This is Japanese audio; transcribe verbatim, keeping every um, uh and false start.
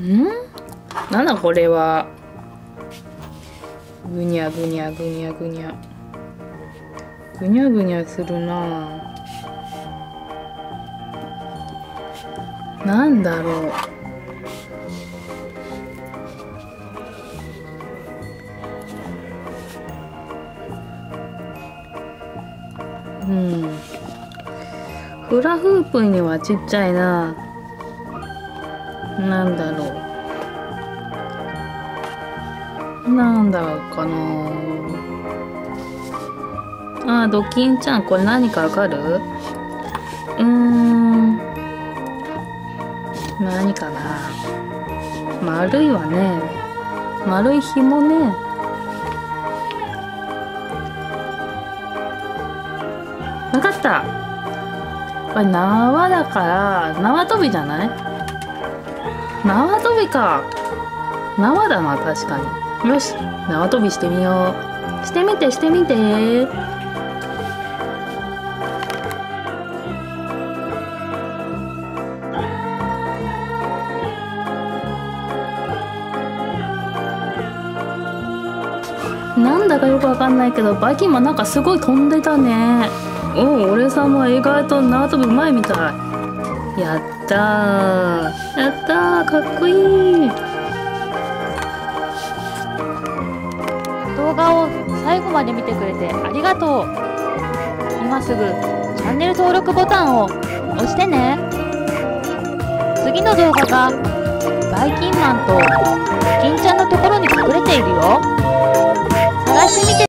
ん？なんだこれは。ぐにゃぐにゃぐにゃぐにゃ。ぐにゃぐにゃするな。なんだろう。うん。フラフープにはちっちゃいな。なんだろう。なんだかな。あー、ドキンちゃん、これ何かわかる？うーん。何かな。丸いわね。丸い紐ね。わかった。これ縄だから縄跳びじゃない？縄跳びか。縄だな、確かに。よし、縄跳びしてみよう。してみてしてみて。なんだかよくわかんないけど、バイキンマンなんかすごい飛んでたね。おお、俺さんも意外と縄跳びうまいみたい。やったー。やったー、かっこいい。 動画を最後まで見てくれてありがとう。今すぐチャンネル登録ボタンを押してね。次の動画がバイキンマンとキンちゃんのところに隠れているよ。探してみて。